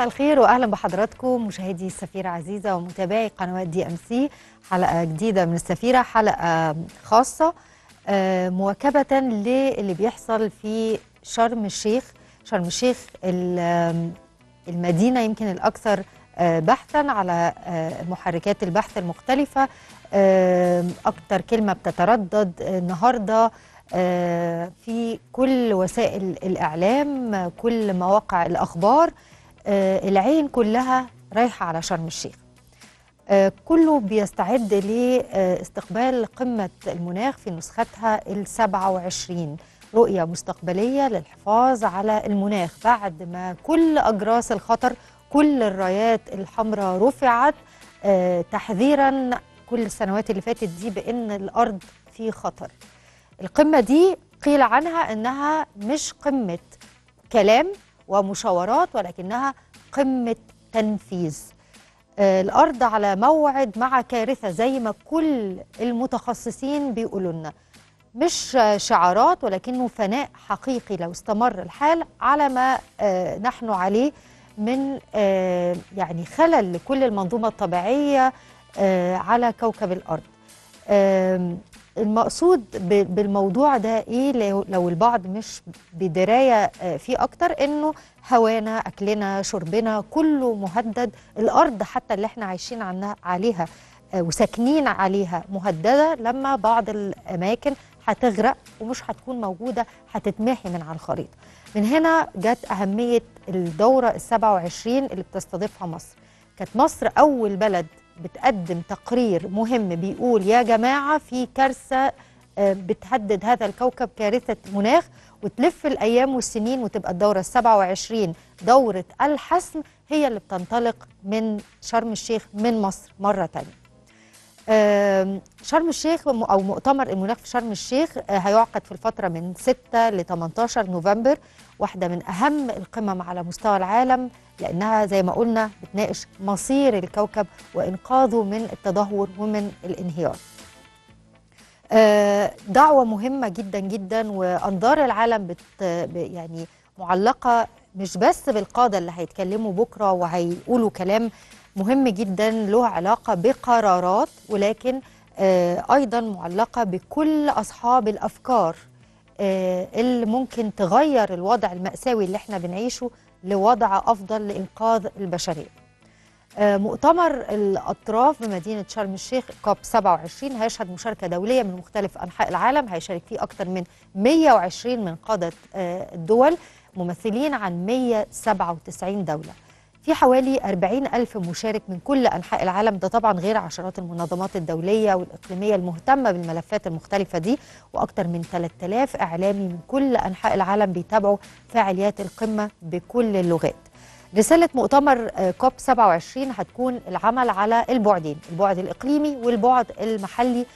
الخير واهلا بحضراتكم مشاهدي السفيرة عزيزة ومتابعي قنوات DMC. حلقة جديدة من السفيرة، حلقة خاصة مواكبة للي بيحصل في شرم الشيخ. شرم الشيخ المدينة يمكن الأكثر بحثا على محركات البحث المختلفة. أكتر كلمة بتتردد النهاردة في كل وسائل الإعلام، كل مواقع الأخبار، العين كلها رايحة على شرم الشيخ. كله بيستعد لاستقبال قمة المناخ في نسختها ال27، رؤية مستقبلية للحفاظ على المناخ بعد ما كل أجراس الخطر، كل الرايات الحمراء رفعت تحذيرا كل السنوات اللي فاتت دي بأن الأرض في خطر. القمة دي قيل عنها أنها مش قمة كلام ومشاورات، ولكنها قمة تنفيذ. الأرض على موعد مع كارثة زي ما كل المتخصصين بيقولوا لنا، مش شعارات ولكنه فناء حقيقي لو استمر الحال على ما نحن عليه من يعني خلل لكل المنظومة الطبيعية على كوكب الأرض. المقصود بالموضوع ده ايه لو البعض مش بدرايه فيه اكتر؟ انه هوانا، اكلنا، شربنا كله مهدد. الارض حتى اللي احنا عايشين عليها وساكنين عليها مهدده، لما بعض الاماكن هتغرق ومش هتكون موجوده، هتتمحي من على الخريطه. من هنا جت اهميه الدوره ال27 اللي بتستضيفها مصر. كانت مصر اول بلد بتقدم تقرير مهم بيقول يا جماعة في كارثة بتهدد هذا الكوكب، كارثة مناخ، وتلف الأيام والسنين وتبقى الدورة ال27 دورة الحسم هي اللي بتنطلق من شرم الشيخ من مصر مرة تانية. شرم الشيخ أو مؤتمر المناخ في شرم الشيخ هيعقد في الفترة من 6 ل 18 نوفمبر، واحدة من أهم القمم على مستوى العالم، لأنها زي ما قلنا بتناقش مصير الكوكب وإنقاذه من التدهور ومن الانهيار. دعوة مهمة جدا جدا، وأنظار العالم يعني معلقة مش بس بالقادة اللي هيتكلموا بكرة وهيقولوا كلام مهم جدا له علاقة بقرارات، ولكن أيضا معلقة بكل أصحاب الأفكار اللي ممكن تغير الوضع المأساوي اللي احنا بنعيشه لوضع أفضل لإنقاذ البشرية. مؤتمر الأطراف بمدينة شرم الشيخ كوب 27 هيشهد مشاركة دولية من مختلف أنحاء العالم، هيشارك فيه أكثر من 120 من قادة الدول، ممثلين عن 197 دولة. في حوالي 40,000 مشارك من كل أنحاء العالم، ده طبعا غير عشرات المنظمات الدولية والإقليمية المهتمة بالملفات المختلفة دي، وأكثر من 3000 إعلامي من كل أنحاء العالم بيتابعوا فعاليات القمة بكل اللغات. رسالة مؤتمر كوب 27 هتكون العمل على البعدين، البعد الإقليمي والبعد المحلي،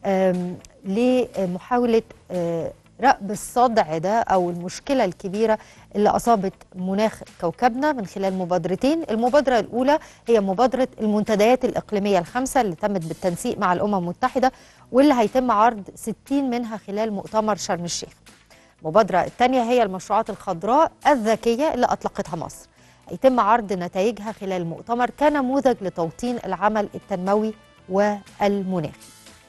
لمحاولة رأب الصدع ده أو المشكلة الكبيرة اللي أصابت مناخ كوكبنا من خلال مبادرتين. المبادرة الأولى هي مبادرة المنتديات الإقليمية ال5 اللي تمت بالتنسيق مع الأمم المتحدة، واللي هيتم عرض 60 منها خلال مؤتمر شرم الشيخ. المبادرة الثانية هي المشروعات الخضراء الذكية اللي أطلقتها مصر، هيتم عرض نتائجها خلال المؤتمر كنموذج لتوطين العمل التنموي والمناخي.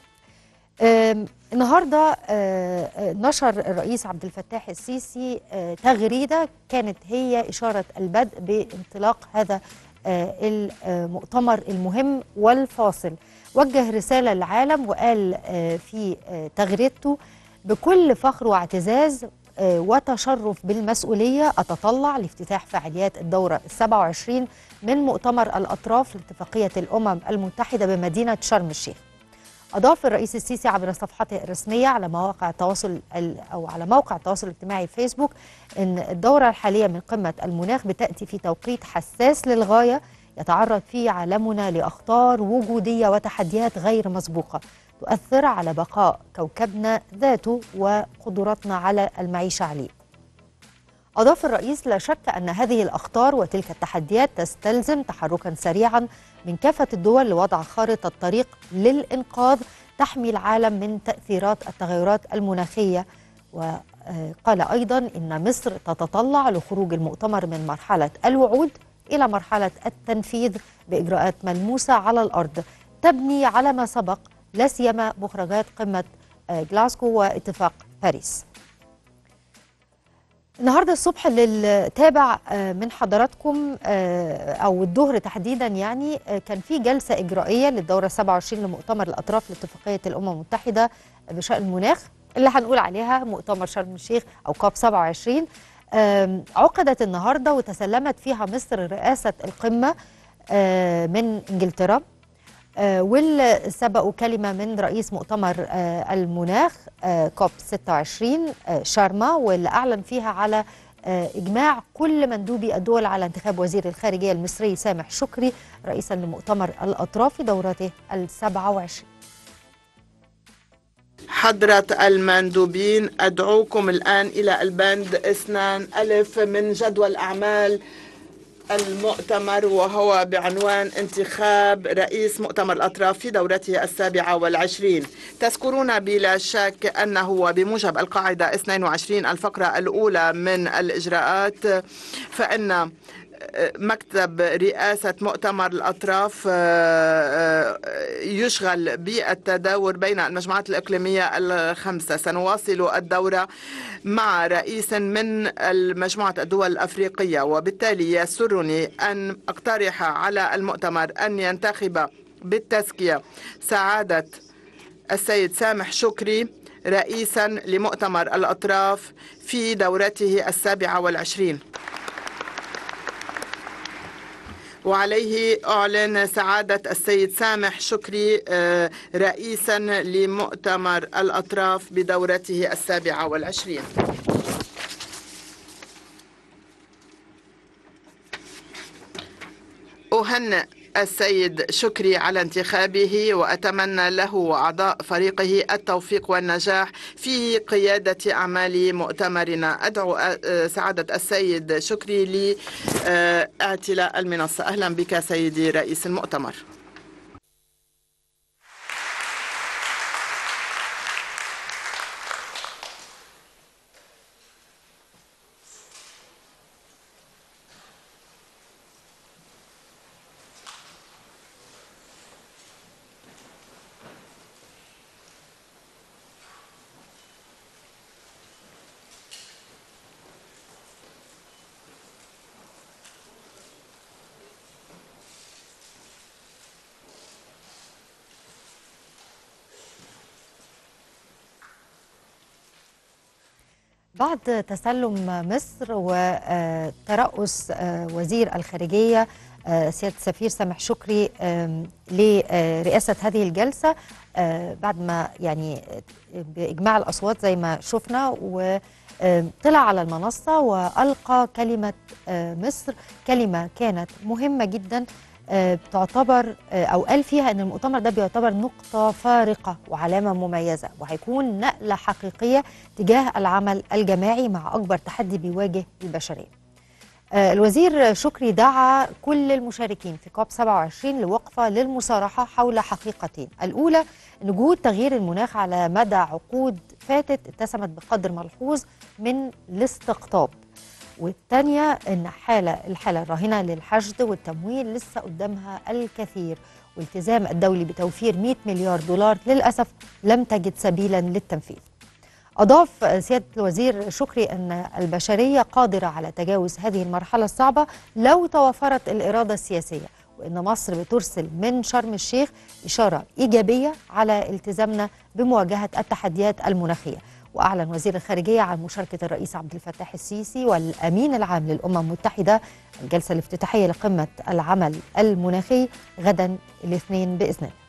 النهارده نشر الرئيس عبد الفتاح السيسي تغريدة كانت هي إشارة البدء بانطلاق هذا المؤتمر المهم والفاصل. وجه رسالة للعالم وقال في تغريدته: بكل فخر واعتزاز وتشرف بالمسؤولية أتطلع لافتتاح فعاليات الدورة ال27 من مؤتمر الأطراف لاتفاقية الأمم المتحدة بمدينة شرم الشيخ. أضاف الرئيس السيسي عبر صفحته الرسمية على مواقع التواصل أو على موقع التواصل الاجتماعي فيسبوك أن الدورة الحالية من قمة المناخ بتأتي في توقيت حساس للغاية، يتعرض فيه عالمنا لأخطار وجودية وتحديات غير مسبوقة تؤثر على بقاء كوكبنا ذاته وقدراتنا على المعيشة عليه. أضاف الرئيس: لا شك أن هذه الأخطار وتلك التحديات تستلزم تحركا سريعا من كافة الدول لوضع خارطة طريق للإنقاذ تحمي العالم من تأثيرات التغيرات المناخية. وقال أيضا إن مصر تتطلع لخروج المؤتمر من مرحلة الوعود إلى مرحلة التنفيذ بإجراءات ملموسة على الأرض تبني على ما سبق، لا سيما مخرجات قمة جلاسكو واتفاق باريس. النهارده الصبح اللي تابع من حضراتكم او الظهر تحديدا يعني كان في جلسه اجرائيه للدوره 27 لمؤتمر الاطراف لاتفاقيه الامم المتحده بشان المناخ اللي هنقول عليها مؤتمر شرم الشيخ او كوب 27. عقدت النهارده وتسلمت فيها مصر رئاسه القمه من انجلترا، واللي سبقوا كلمة من رئيس مؤتمر المناخ كوب 26 شارما، واللي أعلن فيها على إجماع كل مندوبي الدول على انتخاب وزير الخارجية المصري سامح شكري رئيسا لمؤتمر الأطراف في دورته ال27. حضرة المندوبين، أدعوكم الآن إلى البند 2 ألف من جدول أعمال المؤتمر، وهو بعنوان انتخاب رئيس مؤتمر الأطراف في دورته ال27. تذكرون بلا شك أنه وبموجب القاعدة 22 الفقرة الأولى من الإجراءات فإن مكتب رئاسة مؤتمر الأطراف يشغل بالتداول بين المجموعات الإقليمية ال5. سنواصل الدورة مع رئيس من مجموعة الدول الأفريقية، وبالتالي يسرني أن أقترح على المؤتمر أن ينتخب بالتزكية سعادة السيد سامح شكري رئيسا لمؤتمر الأطراف في دورته ال27. وعليه أعلن سعادة السيد سامح شكري رئيسا لمؤتمر الأطراف بدورته ال27. أهنئ السيد شكري على انتخابه، وأتمنى له وأعضاء فريقه التوفيق والنجاح في قيادة أعمال مؤتمرنا. أدعو سعادة السيد شكري لاعتلاء المنصة. أهلا بك سيدي رئيس المؤتمر. بعد تسلم مصر وترأس وزير الخارجية سيادة السفير سامح شكري لرئاسة هذه الجلسة، بعد ما يعني بإجماع الأصوات زي ما شفنا، وطلع على المنصة وألقى كلمة مصر، كلمة كانت مهمة جدا بتعتبر أو قال فيها أن المؤتمر ده بيعتبر نقطة فارقة وعلامة مميزة، وهيكون نقلة حقيقية تجاه العمل الجماعي مع أكبر تحدي بيواجه البشرية. الوزير شكري دعا كل المشاركين في كوب 27 لوقفة للمصارحة حول حقيقتين: الأولى أن جهود تغيير المناخ على مدى عقود فاتت اتسمت بقدر ملحوظ من الاستقطاب، والثانية أن الحالة الراهنة للحشد والتمويل لسه قدامها الكثير، والالتزام الدولي بتوفير 100 مليار دولار للأسف لم تجد سبيلا للتنفيذ. أضاف سيادة الوزير شكري أن البشرية قادرة على تجاوز هذه المرحلة الصعبة لو توفرت الإرادة السياسية، وأن مصر بترسل من شرم الشيخ إشارة إيجابية على التزامنا بمواجهة التحديات المناخية. وأعلن وزير الخارجية عن مشاركة الرئيس عبد الفتاح السيسي والأمين العام للأمم المتحدة الجلسة الافتتاحية لقمة العمل المناخي غدا الاثنين بإذن الله.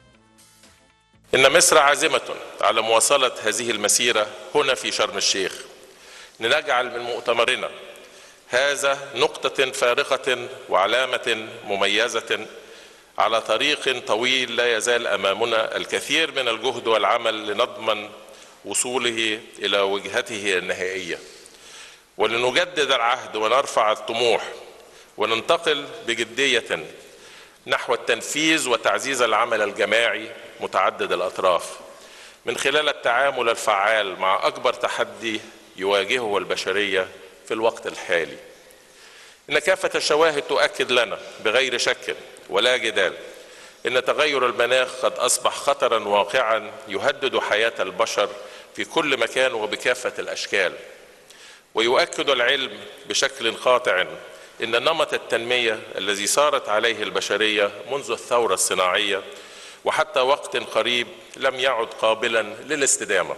إن مصر عازمة على مواصلة هذه المسيرة هنا في شرم الشيخ، لنجعل من مؤتمرنا هذا نقطة فارقة وعلامة مميزة على طريق طويل لا يزال أمامنا الكثير من الجهد والعمل لنضمن وصوله إلى وجهته النهائية، ولنجدد العهد ونرفع الطموح وننتقل بجدية نحو التنفيذ وتعزيز العمل الجماعي متعدد الأطراف من خلال التعامل الفعال مع أكبر تحدي يواجهه البشرية في الوقت الحالي. إن كافة الشواهد تؤكد لنا بغير شك ولا جدال إن تغير المناخ قد أصبح خطرا واقعا يهدد حياة البشر في كل مكان وبكافة الأشكال. ويؤكد العلم بشكل قاطع إن نمط التنمية الذي سارت عليه البشرية منذ الثورة الصناعية وحتى وقت قريب لم يعد قابلا للاستدامة،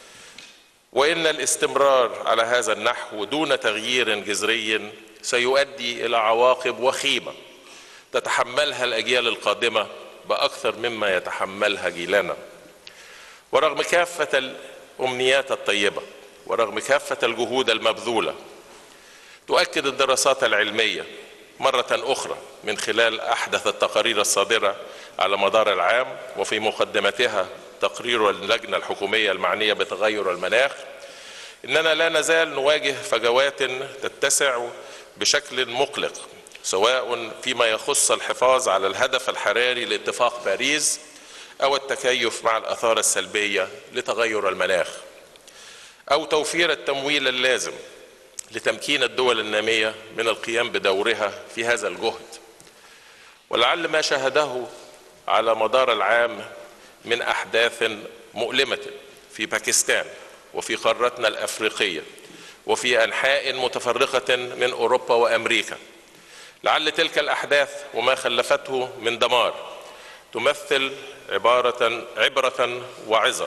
وإن الاستمرار على هذا النحو دون تغيير جذري سيؤدي إلى عواقب وخيمة تتحملها الأجيال القادمة بأكثر مما يتحملها جيلنا. ورغم كافة الأمنيات الطيبة ورغم كافة الجهود المبذولة، تؤكد الدراسات العلمية مرة أخرى من خلال أحدث التقارير الصادرة على مدار العام وفي مقدمتها تقرير اللجنة الحكومية المعنية بتغير المناخ، إننا لا نزال نواجه فجوات تتسع بشكل مقلق، سواء فيما يخص الحفاظ على الهدف الحراري لاتفاق باريس أو التكيف مع الآثار السلبية لتغير المناخ، أو توفير التمويل اللازم لتمكين الدول النامية من القيام بدورها في هذا الجهد. ولعل ما شاهده على مدار العام من أحداث مؤلمة في باكستان وفي قارتنا الأفريقية وفي أنحاء متفرقة من أوروبا وأمريكا، لعل تلك الأحداث وما خلفته من دمار تمثل عبرة وعظة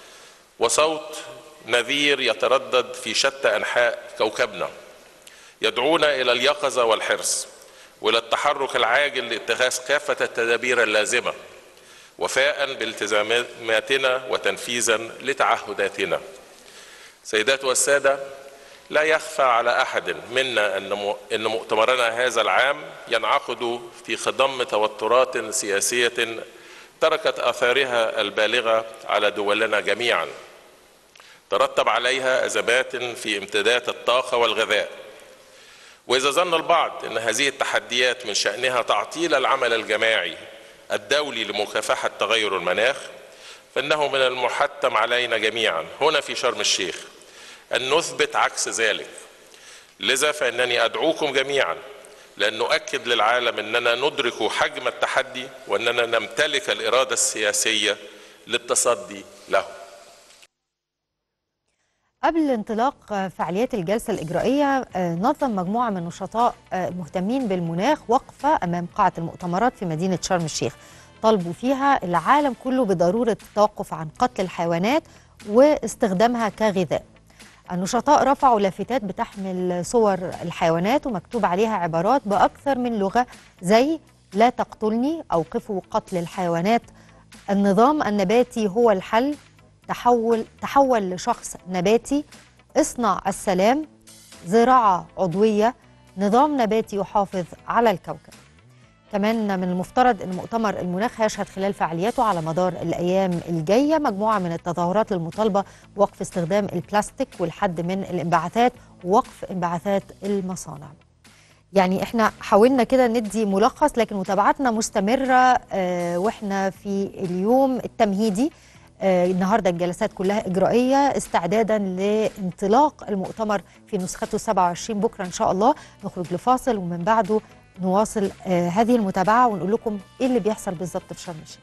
وصوت نذير يتردد في شتى أنحاء كوكبنا، يدعونا إلى اليقظة والحرص وإلى التحرك العاجل لاتخاذ كافة التدابير اللازمة وفاء بالتزاماتنا وتنفيذا لتعهداتنا. سيدات والسادة، لا يخفى على أحد منا أن مؤتمرنا هذا العام ينعقد في خضم توترات سياسية تركت آثارها البالغة على دولنا جميعا، ترتب عليها أزمات في امتداد الطاقة والغذاء. وإذا ظن البعض أن هذه التحديات من شأنها تعطيل العمل الجماعي الدولي لمكافحة تغير المناخ، فإنه من المحتم علينا جميعا هنا في شرم الشيخ أن نثبت عكس ذلك. لذا فإنني أدعوكم جميعا لأن نؤكد للعالم أننا ندرك حجم التحدي وأننا نمتلك الإرادة السياسية للتصدي له. قبل انطلاق فعاليات الجلسة الإجرائية، نظم مجموعة من النشطاء المهتمين بالمناخ وقفة أمام قاعة المؤتمرات في مدينة شرم الشيخ، طالبوا فيها العالم كله بضرورة التوقف عن قتل الحيوانات واستخدامها كغذاء. النشطاء رفعوا لافتات بتحمل صور الحيوانات ومكتوب عليها عبارات بأكثر من لغة زي لا تقتلني، أوقفوا قتل الحيوانات، النظام النباتي هو الحل، تحول لشخص نباتي، اصنع السلام، زراعة عضوية، نظام نباتي يحافظ على الكوكب. كمان من المفترض أن مؤتمر المناخ هيشهد خلال فعالياته على مدار الأيام الجاية مجموعة من التظاهرات للمطالبة بوقف استخدام البلاستيك والحد من الانبعاثات ووقف انبعاثات المصانع. يعني احنا حاولنا كده ندي ملخص، لكن متابعتنا مستمرة واحنا في اليوم التمهيدي. النهارده الجلسات كلها إجرائية استعدادا لانطلاق المؤتمر في نسخته 27 بكرة إن شاء الله. نخرج لفاصل ومن بعده نواصل هذه المتابعة ونقول لكم إيه اللي بيحصل بالظبط في شرم الشيخ.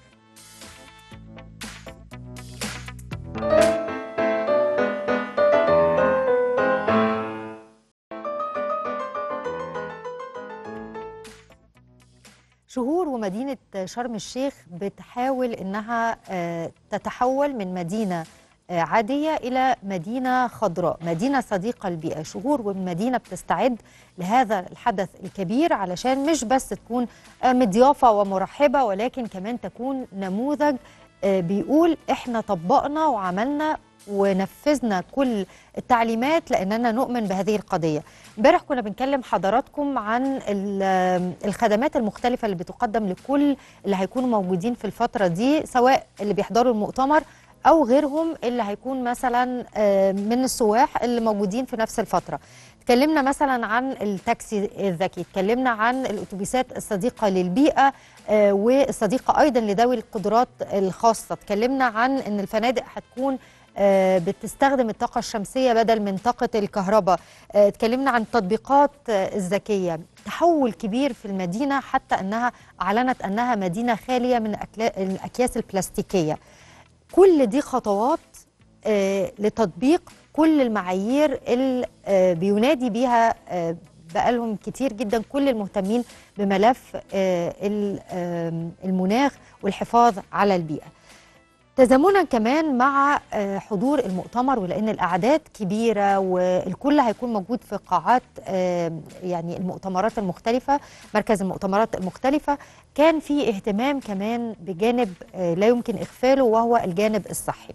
شهور ومدينة شرم الشيخ بتحاول إنها تتحول من مدينة عادية إلى مدينة خضراء، مدينة صديقة للبيئة. شهور والمدينة بتستعد لهذا الحدث الكبير علشان مش بس تكون مضيافة ومرحبة، ولكن كمان تكون نموذج بيقول إحنا طبقنا وعملنا ونفذنا كل التعليمات لأننا نؤمن بهذه القضية. امبارح كنا بنكلم حضراتكم عن الخدمات المختلفة اللي بتقدم لكل اللي هيكونوا موجودين في الفترة دي، سواء اللي بيحضروا المؤتمر أو غيرهم اللي هيكون مثلا من السواح اللي موجودين في نفس الفترة. اتكلمنا مثلا عن التاكسي الذكي، اتكلمنا عن الأتوبيسات الصديقة للبيئة والصديقة أيضا لذوي القدرات الخاصة، اتكلمنا عن أن الفنادق هتكون بتستخدم الطاقة الشمسية بدل من طاقة الكهرباء. اتكلمنا عن التطبيقات الذكية، تحول كبير في المدينة، حتى أنها أعلنت أنها مدينة خالية من الأكياس البلاستيكية. كل دي خطوات لتطبيق كل المعايير اللي بينادي بيها بقالهم كتير جدا كل المهتمين بملف المناخ والحفاظ على البيئة. تزامنا كمان مع حضور المؤتمر، ولأن الأعداد كبيرة والكل هيكون موجود في قاعات يعني المؤتمرات المختلفة، مركز المؤتمرات المختلفة، كان في اهتمام كمان بجانب لا يمكن إغفاله وهو الجانب الصحي.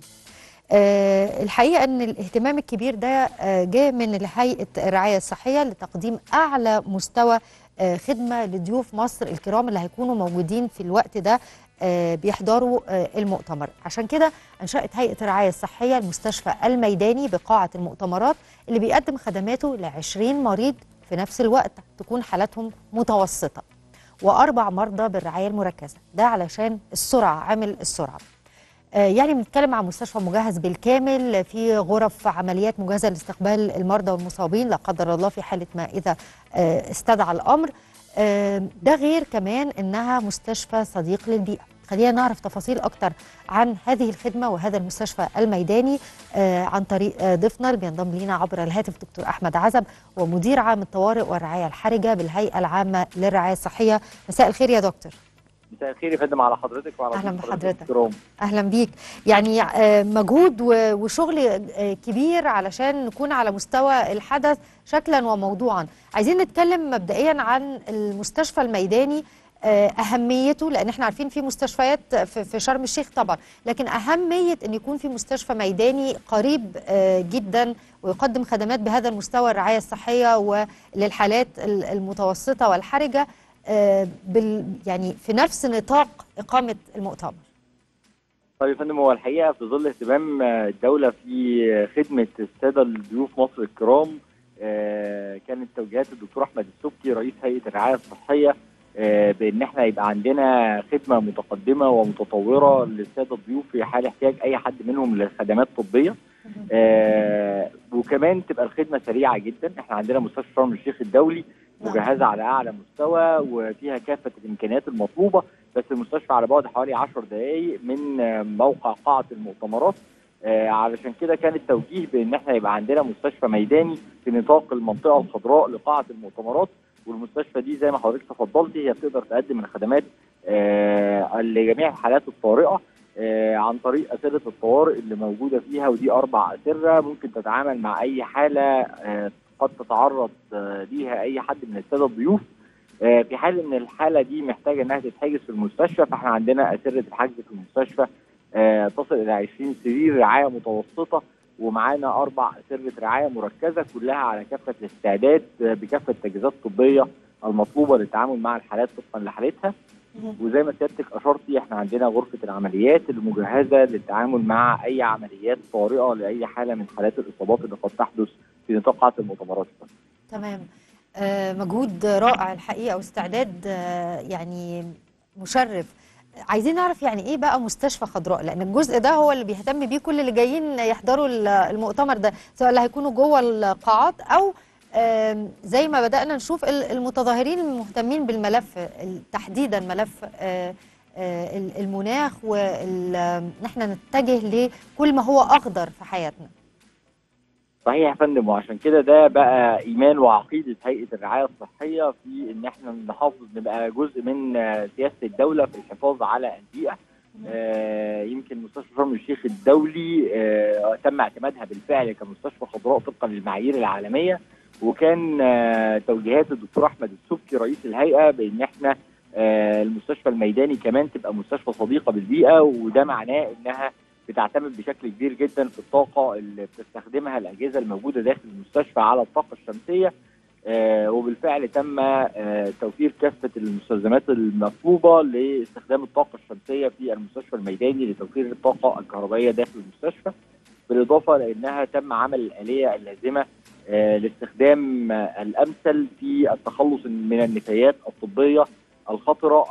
الحقيقة أن الاهتمام الكبير ده جاء من هيئة الرعاية الصحية لتقديم أعلى مستوى خدمة لضيوف مصر الكرام اللي هيكونوا موجودين في الوقت ده بيحضروا المؤتمر. عشان كده أنشأت هيئة الرعاية الصحية المستشفى الميداني بقاعة المؤتمرات اللي بيقدم خدماته ل20 مريض في نفس الوقت تكون حالاتهم متوسطة، و4 مرضى بالرعاية المركزة، ده علشان السرعة، عامل السرعة. يعني بنتكلم عن مستشفى مجهز بالكامل، في غرف عمليات مجهزة لاستقبال المرضى والمصابين لا قدر الله في حالة ما إذا استدعى الأمر. ده غير كمان إنها مستشفى صديق للبيئة. خلينا نعرف تفاصيل أكتر عن هذه الخدمة وهذا المستشفى الميداني عن طريق ضيفنا اللي بينضم لينا عبر الهاتف، دكتور أحمد عزب، ومدير عام الطوارئ والرعاية الحرجة بالهيئة العامة للرعاية الصحية. مساء الخير يا دكتور. مساء الخير يا فندم على حضرتك وعلى اهلا بحضرتك. اهلا بيك. يعني مجهود وشغل كبير علشان نكون على مستوى الحدث شكلا وموضوعا. عايزين نتكلم مبدئيا عن المستشفى الميداني، اهميته، لان احنا عارفين في مستشفيات في شرم الشيخ طبعا، لكن اهميه ان يكون في مستشفى ميداني قريب جدا ويقدم خدمات بهذا المستوى الرعايه الصحيه وللحالات المتوسطه والحرجه يعني في نفس نطاق إقامة المؤتمر. طيب يا فندم، هو الحقيقة في ظل اهتمام الدولة في خدمة السادة ضيوف مصر الكرام، كانت توجيهات الدكتور أحمد السبكي رئيس هيئة الرعاية الصحية بأن احنا يبقى عندنا خدمة متقدمة ومتطورة للسادة الضيوف في حال احتياج أي حد منهم لخدمات طبية، وكمان تبقى الخدمة سريعة جدا. احنا عندنا مستشفى شرم الشيخ الدولي مجهزة على أعلى مستوى وفيها كافة الإمكانيات المطلوبة، بس المستشفى على بعد حوالي 10 دقايق من موقع قاعة المؤتمرات. علشان كده كان التوجيه بأن احنا يبقى عندنا مستشفى ميداني في نطاق المنطقة الخضراء لقاعة المؤتمرات، والمستشفى دي زي ما حضرتك تفضلتي هي بتقدر تقدم الخدمات لجميع الحالات الطارئة عن طريق أسرة الطوارئ اللي موجودة فيها، ودي 4 أسرة ممكن تتعامل مع أي حالة قد تتعرض ليها أي حد من السادة الضيوف. في حال إن الحالة دي محتاجة إنها تتحجز في المستشفى، فإحنا عندنا أسرة الحجز في المستشفى تصل إلى 20 سرير رعاية متوسطة، ومعانا 4 أسرة رعاية مركزة كلها على كافة الاستعداد بكافة التجهيزات الطبية المطلوبة للتعامل مع الحالات طبقا لحالتها. وزي ما سيادتك اشرتي احنا عندنا غرفه العمليات المجهزه للتعامل مع اي عمليات طارئه لاي حاله من حالات الاصابات اللي قد تحدث في نطاق قاعه المؤتمرات. تمام. مجهود رائع الحقيقه واستعداد يعني مشرف. عايزين نعرف يعني ايه بقى مستشفى خضراء، لان الجزء ده هو اللي بيهتم بيه كل اللي جايين يحضروا المؤتمر ده، سواء اللي هيكونوا جوه القاعات او زي ما بدأنا نشوف المتظاهرين المهتمين بالملف تحديدا ملف المناخ، وان احنا نتجه لكل ما هو اخضر في حياتنا. صحيح يا فندم، وعشان كده ده بقى ايمان وعقيده هيئه الرعايه الصحيه في ان احنا نحافظ نبقى جزء من سياسه الدوله في الحفاظ على البيئه. يمكن مستشفى شرم الشيخ الدولي تم اعتمادها بالفعل كمستشفى خضراء طبقا للمعايير العالميه، وكان توجيهات الدكتور احمد السبكي رئيس الهيئه بان احنا المستشفى الميداني كمان تبقى مستشفى صديقه بالبيئه، وده معناه انها بتعتمد بشكل كبير جدا في الطاقه اللي بتستخدمها الاجهزه الموجوده داخل المستشفى على الطاقه الشمسيه. وبالفعل تم توفير كافه المستلزمات المطلوبه لاستخدام الطاقه الشمسيه في المستشفى الميداني لتوفير الطاقه الكهربائيه داخل المستشفى، بالاضافه لانها تم عمل الاليه اللازمه لاستخدام الامثل في التخلص من النفايات الطبيه الخطره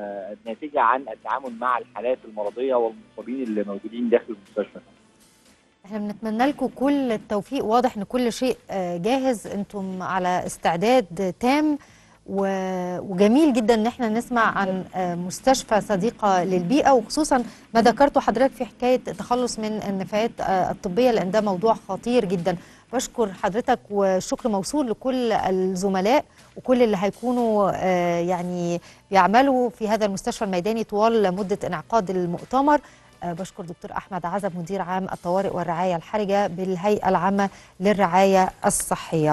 الناتجه عن التعامل مع الحالات المرضيه والمصابين اللي موجودين داخل المستشفى. احنا بنتمنى لكم كل التوفيق، واضح ان كل شيء جاهز، انتم على استعداد تام، وجميل جدا ان احنا نسمع عن مستشفى صديقة للبيئة، وخصوصا ما ذكرته حضرتك في حكاية التخلص من النفايات الطبية، لان ده موضوع خطير جدا. بشكر حضرتك، والشكر موصول لكل الزملاء وكل اللي هيكونوا يعني بيعملوا في هذا المستشفى الميداني طوال مدة انعقاد المؤتمر. بشكر دكتور أحمد عزب مدير عام الطوارئ والرعاية الحرجة بالهيئة العامة للرعاية الصحية.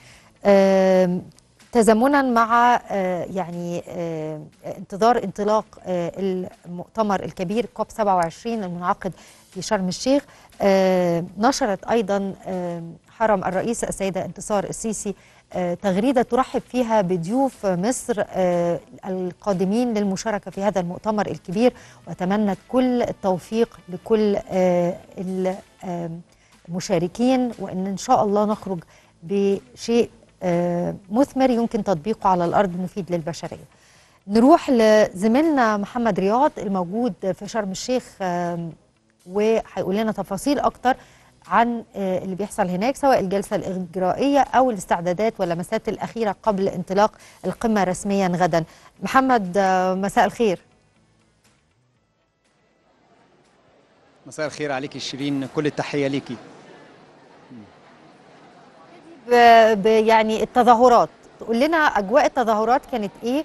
تزامنا مع يعني انتظار انطلاق المؤتمر الكبير كوب 27 المنعقد في شرم الشيخ، نشرت أيضا حرم الرئيس السيدة انتصار السيسي تغريدة ترحب فيها بضيوف مصر القادمين للمشاركة في هذا المؤتمر الكبير، وأتمنى كل التوفيق لكل المشاركين، وأن إن شاء الله نخرج بشيء مثمر يمكن تطبيقه على الأرض مفيد للبشرية. نروح لزميلنا محمد رياض الموجود في شرم الشيخ، وهيقول لنا تفاصيل أكتر عن اللي بيحصل هناك، سواء الجلسة الإجرائية أو الاستعدادات واللمسات الأخيرة قبل انطلاق القمة رسميا غدا. محمد، مساء الخير. مساء الخير عليكي شيرين، كل التحية ليكي. يعني التظاهرات، تقول لنا أجواء التظاهرات كانت إيه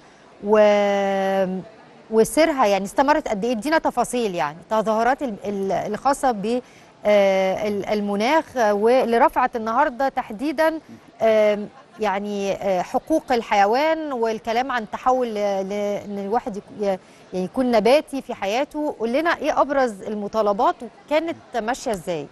وسيرها، يعني استمرت قد إيه؟ ادينا تفاصيل، يعني التظاهرات الخاصة ب المناخ واللي رفعت النهارده تحديدا يعني حقوق الحيوان، والكلام عن تحول ان الواحد يعني يكون نباتي في حياته. قول لنا ايه ابرز المطالبات وكانت ماشيه ازاي؟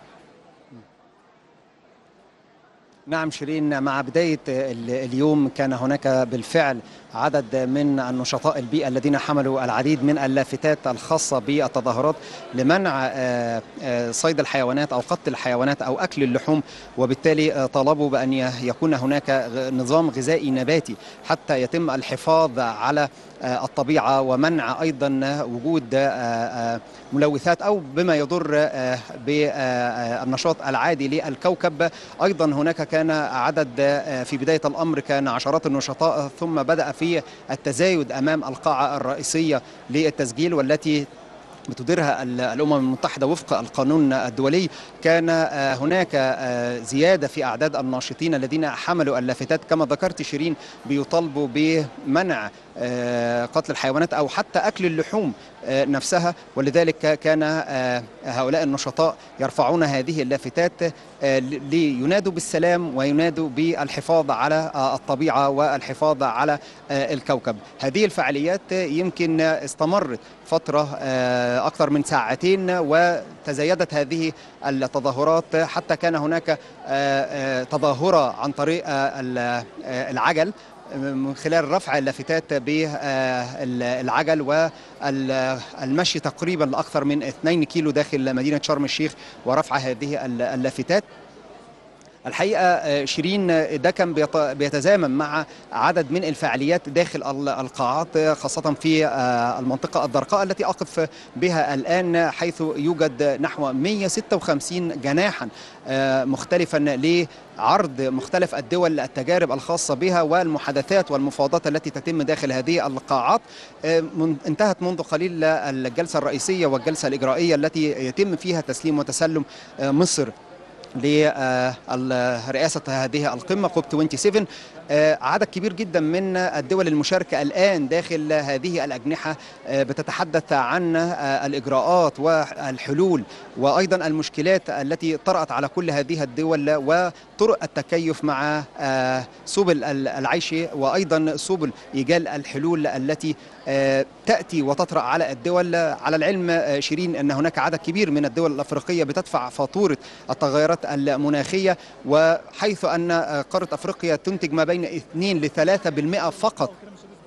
نعم شيرين، مع بداية اليوم كان هناك بالفعل عدد من النشطاء البيئة الذين حملوا العديد من اللافتات الخاصة بالتظاهرات لمنع صيد الحيوانات أو قتل الحيوانات أو أكل اللحوم، وبالتالي طالبوا بأن يكون هناك نظام غذائي نباتي حتى يتم الحفاظ على الطبيعة ومنع أيضا وجود ملوثات أو بما يضر بالنشاط العادي للكوكب. أيضا هناك كان عدد في بداية الأمر كان عشرات النشطاء، ثم بدأ في التزايد أمام القاعة الرئيسية للتسجيل والتي بتديرها الأمم المتحدة وفق القانون الدولي. كان هناك زيادة في أعداد الناشطين الذين حملوا اللافتات كما ذكرت شيرين، بيطالبوا بمنع قتل الحيوانات أو حتى أكل اللحوم نفسها، ولذلك كان هؤلاء النشطاء يرفعون هذه اللافتات لينادوا بالسلام وينادوا بالحفاظ على الطبيعة والحفاظ على الكوكب. هذه الفعاليات يمكن استمرت فترة أكثر من ساعتين، وتزايدت هذه التظاهرات حتى كان هناك تظاهرة عن طريق العجل من خلال رفع اللافتات بالعجل والمشي تقريبا لأكثر من 2 كيلو داخل مدينة شرم الشيخ ورفع هذه اللافتات. الحقيقة شيرين ده كان بيتزامن مع عدد من الفعاليات داخل القاعات، خاصة في المنطقة الزرقاء التي أقف بها الآن، حيث يوجد نحو 156 جناحا مختلفا لعرض مختلف الدول التجارب الخاصة بها والمحادثات والمفاوضات التي تتم داخل هذه القاعات. انتهت منذ قليل الجلسة الرئيسية والجلسة الإجرائية التي يتم فيها تسليم وتسلم مصر لرئاسة هذه القمة كوب 27. عدد كبير جدا من الدول المشاركة الآن داخل هذه الأجنحة بتتحدث عن الإجراءات والحلول وأيضا المشكلات التي طرأت على كل هذه الدول وطرق التكيف مع سبل العيش وأيضا سبل إيجاد الحلول التي تأتي وتطرأ على الدول. على العلم شيرين أن هناك عدد كبير من الدول الأفريقية بتدفع فاتورة التغيرات المناخية، وحيث أن قارة أفريقيا تنتج ما بين 2 ل 3% فقط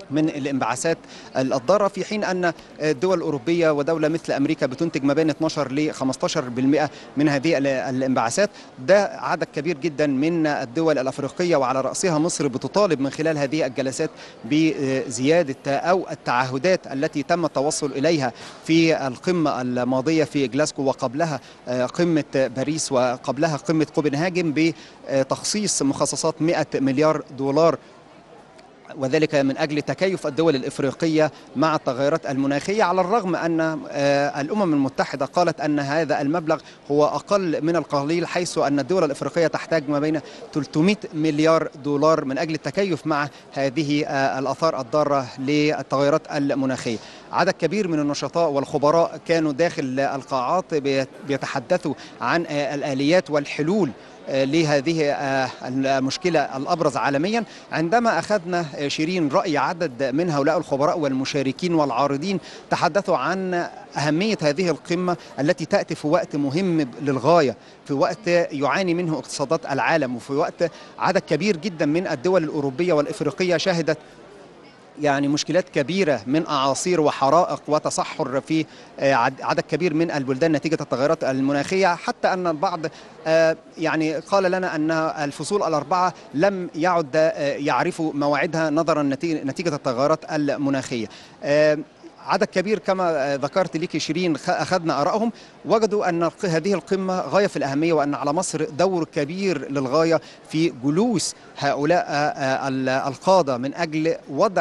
من الانبعاثات الضارة، في حين أن الدول الأوروبية ودولة مثل أمريكا بتنتج ما بين 12 ل 15% من هذه الانبعاثات. ده عدد كبير جدا من الدول الأفريقية وعلى رأسها مصر بتطالب من خلال هذه الجلسات بزيادة أو التعهدات التي تم التوصل إليها في القمة الماضية في جلاسكو وقبلها قمة باريس وقبلها قمة كوبنهاجن بتخصيص مخصصات 100 مليار دولار، وذلك من أجل تكيف الدول الإفريقية مع التغيرات المناخية، على الرغم أن الأمم المتحدة قالت أن هذا المبلغ هو أقل من القليل، حيث أن الدول الإفريقية تحتاج ما بين 300 مليار دولار من أجل التكيف مع هذه الآثار الضارة للتغيرات المناخية. عدد كبير من النشطاء والخبراء كانوا داخل القاعات بيتحدثوا عن الآليات والحلول لهذه المشكلة الأبرز عالميا. عندما أخذنا شيرين رأي عدد من هؤلاء الخبراء والمشاركين والعارضين، تحدثوا عن أهمية هذه القمة التي تأتي في وقت مهم للغاية، في وقت يعاني منه اقتصادات العالم، وفي وقت عدد كبير جدا من الدول الأوروبية والإفريقية شهدت يعني مشكلات كبيرة من أعاصير وحرائق وتصحر في عدد كبير من البلدان نتيجة التغيرات المناخية، حتى أن البعض يعني قال لنا أن الفصول الأربعة لم يعد يعرفوا مواعيدها نظرا نتيجة التغيرات المناخية. عدد كبير كما ذكرت لك شيرين أخذنا آرائهم، وجدوا أن هذه القمة غاية في الأهمية، وأن على مصر دور كبير للغاية في جلوس هؤلاء القادة من أجل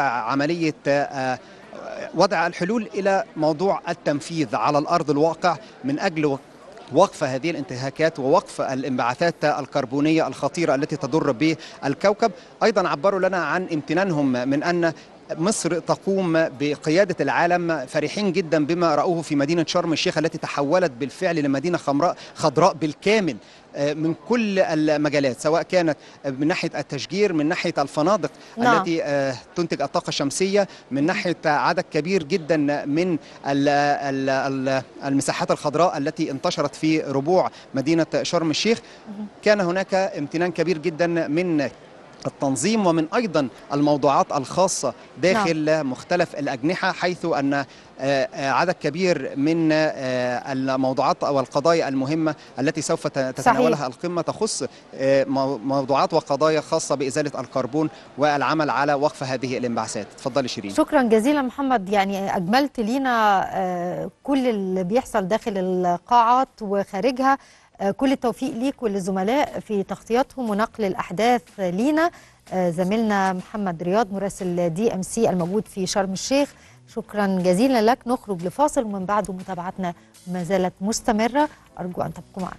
وضع الحلول إلى موضوع التنفيذ على الأرض الواقع، من أجل وقف هذه الانتهاكات ووقف الانبعاثات الكربونية الخطيرة التي تضر بالكوكب. أيضا عبروا لنا عن امتنانهم من أن مصر تقوم بقيادة العالم، فرحين جدا بما رأوه في مدينة شرم الشيخ التي تحولت بالفعل لمدينة خضراء بالكامل من كل المجالات، سواء كانت من ناحية التشجير، من ناحية الفنادق التي تنتج الطاقة الشمسية، من ناحية عدد كبير جدا من المساحات الخضراء التي انتشرت في ربوع مدينة شرم الشيخ. كان هناك امتنان كبير جدا من التنظيم ومن أيضا الموضوعات الخاصة داخل مختلف الأجنحة، حيث أن عدد كبير من الموضوعات أو القضايا المهمة التي سوف تتناولها القمة تخص موضوعات وقضايا خاصة بإزالة الكربون والعمل على وقف هذه الانبعاثات. تفضلي شيرين. شكرا جزيلا محمد، يعني أجملت لينا كل اللي بيحصل داخل القاعات وخارجها. كل التوفيق ليك وللزملاء في تغطياتهم ونقل الأحداث لينا. زميلنا محمد رياض مراسل DMC الموجود في شرم الشيخ، شكرا جزيلا لك. نخرج لفاصل ومن بعده متابعتنا ما زالت مستمرة، أرجو أن تبقوا معنا.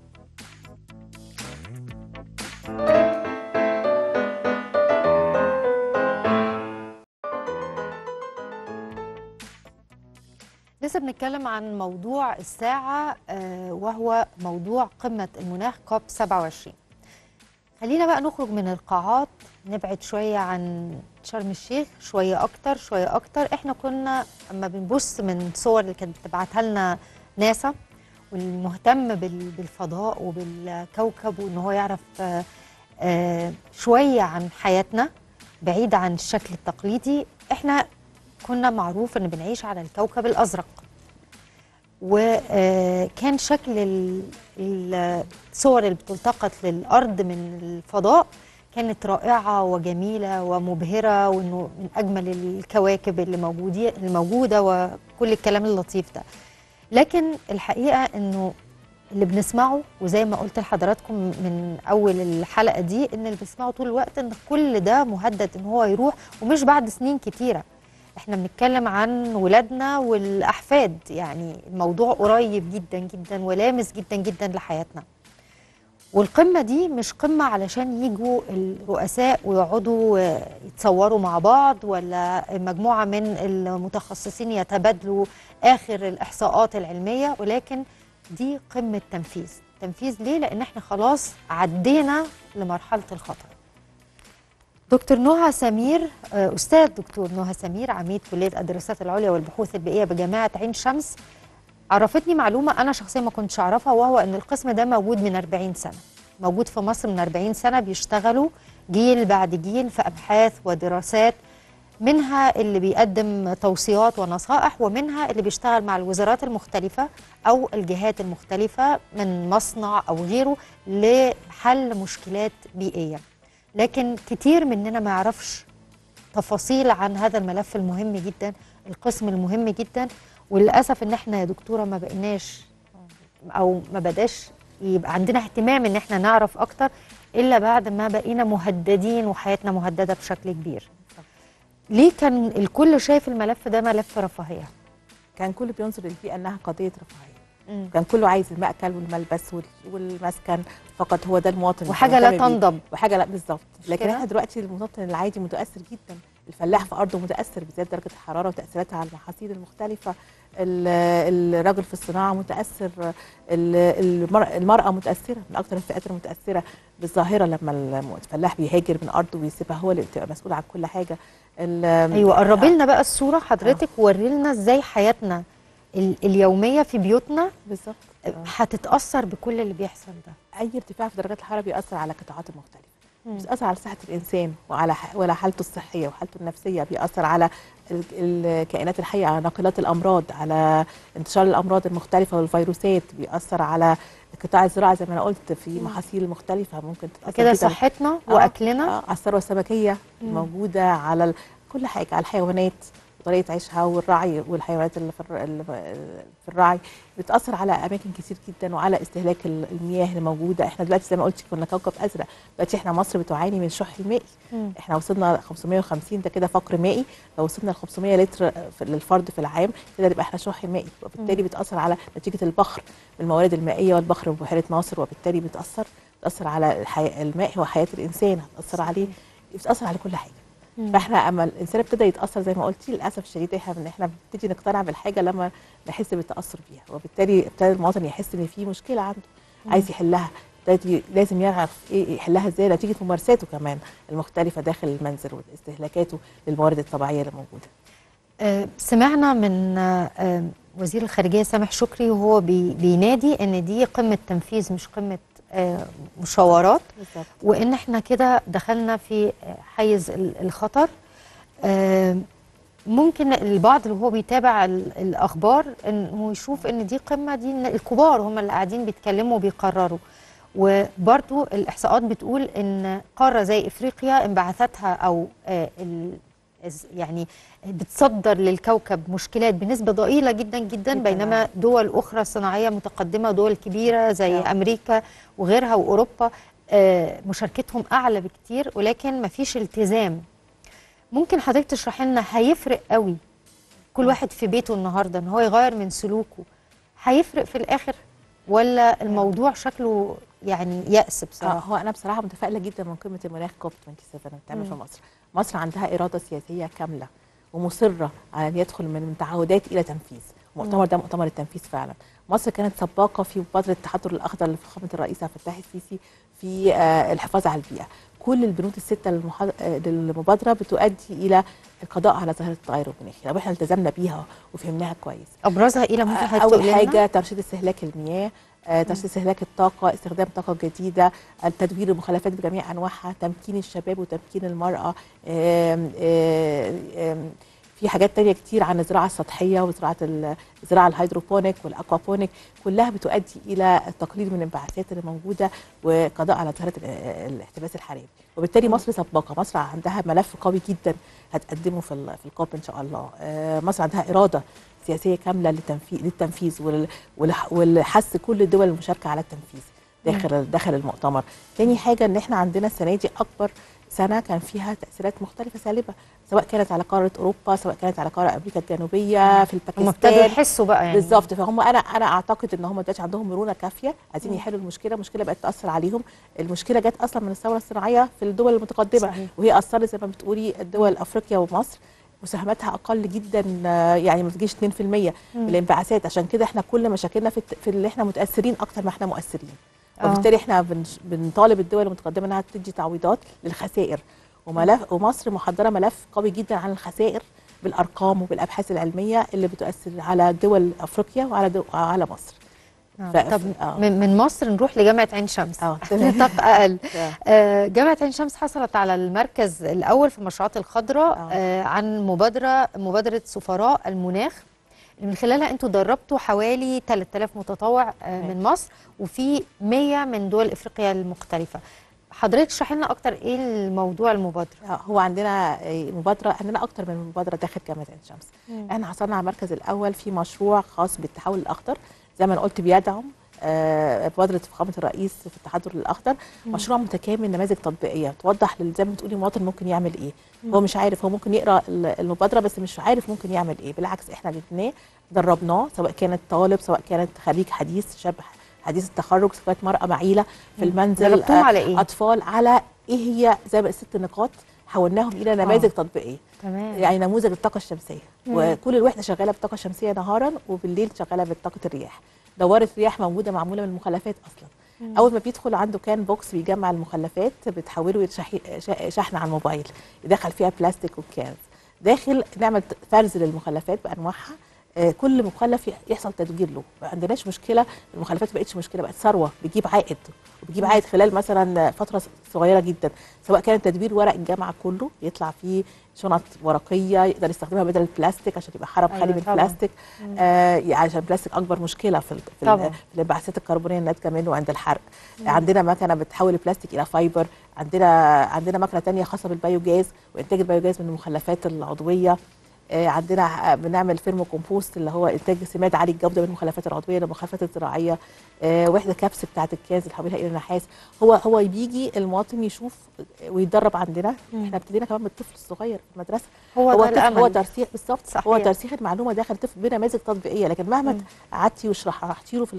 لسه بنتكلم عن موضوع الساعة وهو موضوع قمة المناخ كوب 27. خلينا بقى نخرج من القاعات، نبعد شوية عن شرم الشيخ، شوية أكتر. احنا كنا اما بنبص من صور اللي كانت بتبعتها لنا ناسا والمهتم بالفضاء وبالكوكب، وان هو يعرف شوية عن حياتنا بعيد عن الشكل التقليدي. احنا كنا معروف ان بنعيش على الكوكب الازرق، وكان شكل الصور اللي بتلتقط للارض من الفضاء كانت رائعه وجميله ومبهره، وانه من اجمل الكواكب اللي موجوده وكل الكلام اللطيف ده. لكن الحقيقه انه اللي بنسمعه، وزي ما قلت لحضراتكم من اول الحلقه دي، ان اللي بنسمعه طول الوقت ان كل ده مهدد ان هو يروح، ومش بعد سنين كتيره. احنا بنتكلم عن ولادنا والاحفاد، يعني الموضوع قريب جدا جدا ولامس جدا جدا لحياتنا. والقمه دي مش قمه علشان يجوا الرؤساء ويقعدوا يتصوروا مع بعض، ولا مجموعه من المتخصصين يتبادلوا اخر الاحصاءات العلميه، ولكن دي قمه تنفيذ ليه؟ لان احنا خلاص عدينا لمرحله الخطر. دكتور نهى سمير، أستاذ دكتور نهى سمير، عميد كلية الدراسات العليا والبحوث البيئية بجامعة عين شمس، عرفتني معلومة أنا شخصيا ما كنتش أعرفها، وهو أن القسم ده موجود من 40 سنة، موجود في مصر من 40 سنة، بيشتغلوا جيل بعد جيل في أبحاث ودراسات منها اللي بيقدم توصيات ونصائح، ومنها اللي بيشتغل مع الوزارات المختلفة أو الجهات المختلفة من مصنع أو غيره لحل مشكلات بيئية. لكن كتير مننا ما يعرفش تفاصيل عن هذا الملف المهم جدا، القسم المهم جدا. وللأسف إن احنا يا دكتورة ما بقيناش أو ما بداش يبقى عندنا اهتمام إن احنا نعرف أكتر إلا بعد ما بقينا مهددين وحياتنا مهددة بشكل كبير. ليه كان الكل شايف الملف ده ملف رفاهية؟ كان كله بينظر للبيئة أنها قضية رفاهية. كان كله عايز المأكل والملبس والمسكن فقط، هو ده المواطن وحاجة لا تنضب، وحاجة لا بالظبط. لكن احنا دلوقتي المواطن العادي متأثر جدا، الفلاح في أرضه متأثر بزيادة درجة الحرارة وتأثيراتها على المحاصيل المختلفة، الراجل في الصناعة متأثر، المرأة متأثرة، من أكثر الفئات المتأثرة بالظاهرة لما الفلاح بيهاجر من أرضه ويسيبها هو اللي بتبقى مسؤول عن كل حاجة. أيوة، قربي لنا بقى الصورة حضرتك، وري لنا إزاي حياتنا اليومية في بيوتنا بالظبط هتتأثر بكل اللي بيحصل ده. أي ارتفاع في درجات الحرارة بيأثر على قطاعات مختلفة، بيأثر على صحة الإنسان وعلى حالته الصحية وحالته النفسية، بيأثر على الكائنات الحية، على ناقلات الأمراض، على انتشار الأمراض المختلفة والفيروسات، بيأثر على قطاع الزراعة زي ما أنا قلت في محاصيل مختلفة ممكن تتأثر كده صحتنا وأكلنا، على الثروة السمكية الموجودة، على كل حاجة، على الحيوانات طريقة عيشها والرعي والحيوانات اللي في الرعي، بتأثر على أماكن كتير جدا وعلى استهلاك المياه الموجودة. احنا دلوقتي زي ما قلت كنا كوكب أزرق، دلوقتي احنا مصر بتعاني من شح المائي. احنا وصلنا 550، ده كده فقر مائي، لو وصلنا ل 500 لتر للفرد في العام كده يبقى احنا شح مائي، وبالتالي بتأثر على نتيجة البخر بالموارد المائية والبخر ببحيرة ناصر، وبالتالي بتأثر على الماء وحياة الإنسان، بتأثر عليه، بتأثر على كل حاجة. فاحنا اما الانسان ابتدى يتاثر زي ما قلتي للاسف الشديد احنا بنبتدي نقتنع بالحاجه لما نحس بالتاثر بيها، وبالتالي ابتدى المواطن يحس ان في مشكله عنده عايز يحلها، لازم يعرف ايه يحلها ازاي نتيجه ممارساته كمان المختلفه داخل المنزل واستهلاكاته للموارد الطبيعيه اللي موجوده. سمعنا من وزير الخارجيه سامح شكري وهو بينادي ان دي قمه تنفيذ مش قمه مشاورات، وان احنا كده دخلنا في حيز الخطر. ممكن البعض اللي هو بيتابع الاخبار انه يشوف ان دي قمه، دي الكبار هم اللي قاعدين بيتكلموا وبيقرروا، وبرضو الاحصاءات بتقول ان قاره زي افريقيا انبعاثاتها او يعني بتصدر للكوكب مشكلات بنسبة ضئيلة جدا جدا، بينما دول أخرى صناعية متقدمة، دول كبيرة زي أمريكا وغيرها وأوروبا مشاركتهم أعلى بكتير، ولكن مفيش التزام. ممكن حضرتك تشرحي لنا هيفرق قوي كل واحد في بيته النهاردة ان هو يغير من سلوكه، هيفرق في الآخر ولا الموضوع شكله يعني يأس بصراحة؟ هو أنا بصراحة متفائلة جدا من قمة المناخ كوب 27 بتعمل في مصر. مصر عندها إرادة سياسية كاملة ومصرة على أن يدخل من تعهدات إلى تنفيذ. المؤتمر ده مؤتمر التنفيذ فعلا. مصر كانت سباقة في مبادرة التحضر الأخضر لفخامة الرئيس عبد الفتاح السيسي في الحفاظ على البيئة. كل البنود الستة للمبادرة بتؤدي إلى القضاء على ظاهرة التغير المناخي لو احنا التزمنا بيها وفهمناها كويس. أبرزها إيه ممكن حضرتك أول حاجة ترشيد استهلاك المياه، ترشيد استهلاك الطاقة، استخدام طاقة جديدة، تدوير المخلفات بجميع أنواعها، تمكين الشباب وتمكين المرأة. في حاجات تانية كتير عن الزراعة السطحية وزراعة الزراعة الهيدروبونيك والأكوابونيك، كلها بتؤدي إلى التقليل من الانبعاثات اللي موجودة وقضاء على ظاهرة الاحتباس الحراري. وبالتالي مصر سباقة، مصر عندها ملف قوي جدا هتقدمه في الكوب إن شاء الله. مصر عندها إرادة سياسية كاملة للتنفيذ والحث كل الدول المشاركة على التنفيذ داخل المؤتمر. تاني حاجة إن احنا عندنا السنة دي أكبر سنة كان فيها تأثيرات مختلفة سالبة، سواء كانت على قارة أوروبا، سواء كانت على قارة أمريكا الجنوبية، في الباكستان. هم ابتدوا يحسوا بقى يعني بالظبط. فهم أنا أعتقد إن هم دلوقتي عندهم مرونة كافية، عايزين يحلوا المشكلة بقت تأثر عليهم. المشكلة جت أصلا من الثورة الصناعية في الدول المتقدمة، صحيح. وهي أثرت زي ما بتقولي الدول أفريقيا ومصر مساهمتها أقل جدا، يعني ما تجيش 2% من الانبعاثات. عشان كده احنا كل مشاكلنا في اللي احنا متأثرين أكتر ما احنا مؤثرين. وبالتالي احنا بنطالب الدول المتقدمة انها تدي تعويضات للخسائر، ومصر محضره ملف قوي جدا عن الخسائر بالارقام وبالابحاث العلميه اللي بتؤثر على دول افريقيا وعلى مصر. طب من مصر نروح لجامعة عين شمس نطاق أقل. جامعة عين شمس حصلت على المركز الأول في المشروعات الخضراء عن مبادرة سفراء المناخ، من خلالها أنتوا دربتوا حوالي 3000 متطوع من مصر وفي 100 من دول إفريقيا المختلفة. حضرتك اشرح لنا اكتر ايه الموضوع المبادره؟ هو عندنا مبادره، عندنا اكتر من مبادره داخل جامعه عين شمس. احنا حصلنا على المركز الاول في مشروع خاص بالتحول الاخضر، زي ما انا قلت بيدعم مبادره فخامه الرئيس في التحضر الاخضر. مشروع متكامل، نماذج تطبيقيه توضح زي ما بتقولي المواطن ممكن يعمل ايه. هو مش عارف، هو ممكن يقرا المبادره بس مش عارف ممكن يعمل ايه. بالعكس احنا جبناه دربناه، سواء كانت طالب سواء كانت خريج حديث، شاب حديث التخرج، سواء كانت مرأة معيلة في المنزل، على إيه؟ أطفال، على إيه هي زي ما 6 نقاط حولناهم إلى نماذج تطبيقية. تمام. يعني نموذج الطاقة الشمسية، وكل الوحدة شغالة بالطاقة الشمسية نهارا، وبالليل شغالة بطاقة الرياح. دوارة رياح موجودة معمولة من المخلفات أصلا. أول ما بيدخل عنده كان بوكس بيجمع المخلفات، بتحوله شحن على الموبايل، يدخل فيها بلاستيك وكانز. داخل نعمل فرز للمخلفات بأنواعها، كل مخلف يحصل تدوير له. ما عندناش مشكله، المخلفات ما بقتش مشكله، بقت ثروه بتجيب عائد، وبتجيب عائد خلال مثلا فتره صغيره جدا. سواء كان تدوير ورق الجامعه كله يطلع فيه شنط ورقيه يقدر يستخدمها بدل البلاستيك عشان يبقى حرم خالي من البلاستيك. عشان البلاستيك اكبر مشكله في الانبعاثات الكربونيه الناتجه منه عند الحرق. عندنا مكنه بتحول البلاستيك الى فايبر. عندنا مكنه ثانيه خاصه بالبيوجاز وانتاج البيوجاز من المخلفات العضويه. عندنا بنعمل فيرمو كومبوست اللي هو انتاج سماد عالي الجوده من المخلفات العضويه للمخلفات الزراعيه. وحده كبس بتاعه الكاز نحولها الى نحاس. هو بيجي المواطن يشوف ويتدرب عندنا. احنا ابتدينا كمان بالطفل الصغير في المدرسه. هو ترسيخ بالظبط، هو ترسيخ المعلومه داخل الطفل بنماذج تطبيقيه. لكن مهما قعدتي وشرحتي له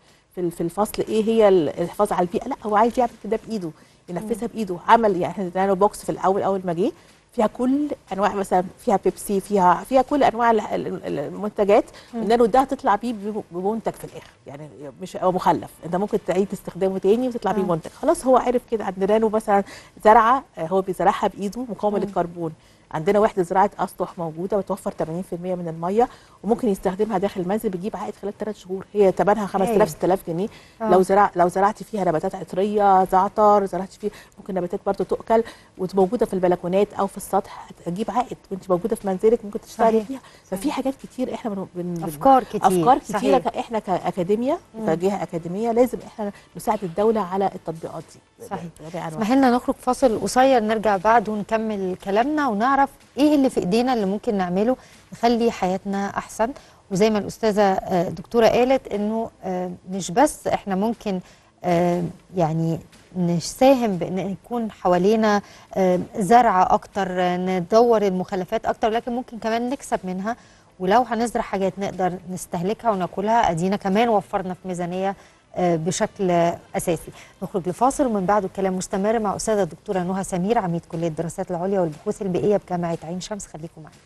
في الفصل ايه هي الحفاظ على البيئه، لا هو عايز يعمل كده بايده، ينفذها بايده. عمل يعني احنا ادينا له بوكس في اول ما جه فيها كل انواع، مثلا فيها بيبسي، فيها كل انواع المنتجات، قلنا له ده هتطلع بيه بمنتج في الاخر، يعني مش هو مخلف، انت ممكن تعيد استخدامه تاني وتطلع بيه منتج. خلاص هو عرف كده. عندنا له مثلا زرعه هو بيزرعها بايده مقاومه للكربون. عندنا وحده زراعه اسطح موجوده بتوفر 80% من الميه، وممكن يستخدمها داخل المنزل، بتجيب عائد خلال 3 شهور. هي ثمنها 5000 6000 جنيه. لو زرعتي فيها نباتات عطريه، زعتر، زرعتي فيه ممكن نباتات برضه تؤكل وموجوده في البلكونات او في السطح، هتجيب عائد وانت موجوده في منزلك، ممكن تشتغلي فيها. ففي حاجات كتير احنا افكار كتير صحيح. احنا كاكاديميه كجهه اكاديميه لازم احنا نساعد الدوله على التطبيقات دي. صحيح. اسمح لنا نخرج فاصل قصير، نرجع بعد ونكمل كلامنا ونعرف ايه اللي في ايدينا اللي ممكن نعمله نخلي حياتنا احسن. وزي ما الاستاذه الدكتوره قالت انه مش بس احنا ممكن يعني نساهم بان يكون حوالينا زرع اكتر، ندور المخلفات اكتر، لكن ممكن كمان نكسب منها. ولو هنزرع حاجات نقدر نستهلكها وناكلها، ادينا كمان وفرنا في ميزانيه بشكل اساسي. نخرج لفاصل ومن بعده الكلام مستمر مع استاذه الدكتوره نهى سمير، عميد كليه الدراسات العليا والبحوث البيئيه بجامعه عين شمس. خليكم معانا.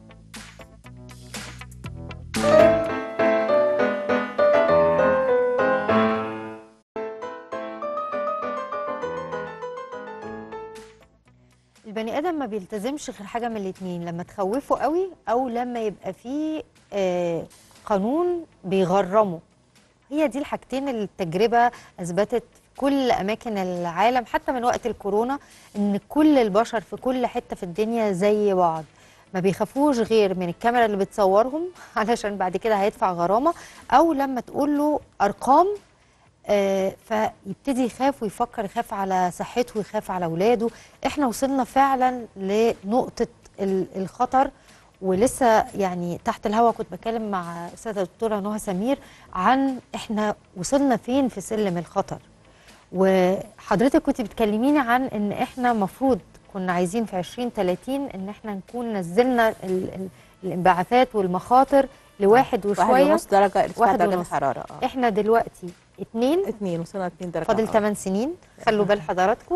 البني ادم ما بيلتزمش غير حاجه من الاثنين، لما تخوفه قوي او لما يبقى فيه قانون بيغرمه. هي دي الحاجتين اللي التجربه اثبتت في كل اماكن العالم، حتى من وقت الكورونا، ان كل البشر في كل حته في الدنيا زي بعض، ما بيخافوش غير من الكاميرا اللي بتصورهم علشان بعد كده هيدفع غرامه، او لما تقول له ارقام فيبتدي يخاف ويفكر، يخاف على صحته ويخاف على اولاده. احنا وصلنا فعلا لنقطه الخطر. ولسه يعني تحت الهوا كنت بتكلم مع السيده الدكتوره نهى سمير عن احنا وصلنا فين في سلم الخطر. وحضرتك كنت بتكلميني عن ان احنا مفروض كنا عايزين في 2030 ان احنا نكون نزلنا الانبعاثات والمخاطر لواحد وشويه، 1.5 درجه ارتفاع درجه الحراره. احنا دلوقتي 2 وصلنا 2 درجه، فاضل 8 سنين. خلوا بال حضراتكم.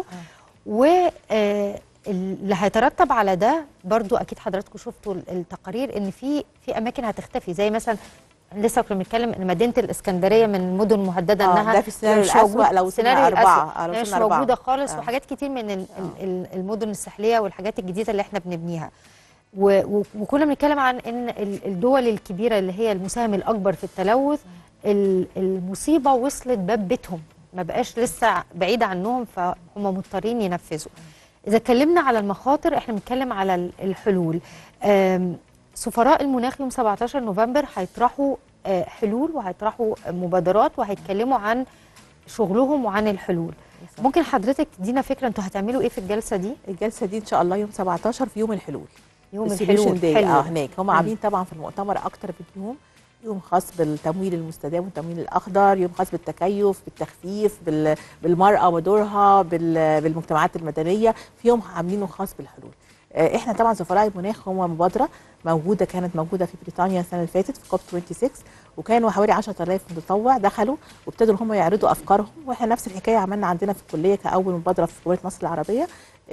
اللي هيترتب على ده برضو اكيد حضراتكم شفتوا التقارير ان في اماكن هتختفي، زي مثلا لسه كنا بنتكلم ان مدينه الاسكندريه من المدن المهدده انها ده في السيناريو الاسوء لو وصلنا 4 مش موجوده خالص. وحاجات كتير من المدن الساحليه والحاجات الجديده اللي احنا بنبنيها. وكنا بنتكلم عن ان الدول الكبيره اللي هي المساهم الاكبر في التلوث المصيبه وصلت باب بيتهم، ما بقاش لسه بعيد عنهم، فهم مضطرين ينفذوا. اذا اتكلمنا على المخاطر احنا بنتكلم على الحلول. سفراء المناخ يوم 17 نوفمبر هيطرحوا حلول وهيطرحوا مبادرات وهيتكلموا عن شغلهم وعن الحلول. ممكن حضرتك تدينا فكره انتوا هتعملوا ايه في الجلسه دي؟ الجلسه دي ان شاء الله يوم 17 في يوم الحلول. يوم الحلول هناك هم عاملين طبعا في المؤتمر اكتر من يوم خاص بالتمويل المستدام والتمويل الاخضر، يوم خاص بالتكيف بالتخفيف بالمراه ودورها بالمجتمعات المدنيه، في يوم عاملينه خاص بالحلول. احنا طبعا سفراء المناخ هم مبادره كانت موجوده في بريطانيا السنه اللي فاتت في كوب 26، وكانوا حوالي 10,000 متطوع دخلوا وابتدوا هم يعرضوا افكارهم، واحنا نفس الحكايه عملنا عندنا في الكليه كاول مبادره في جمهوريه مصر العربيه.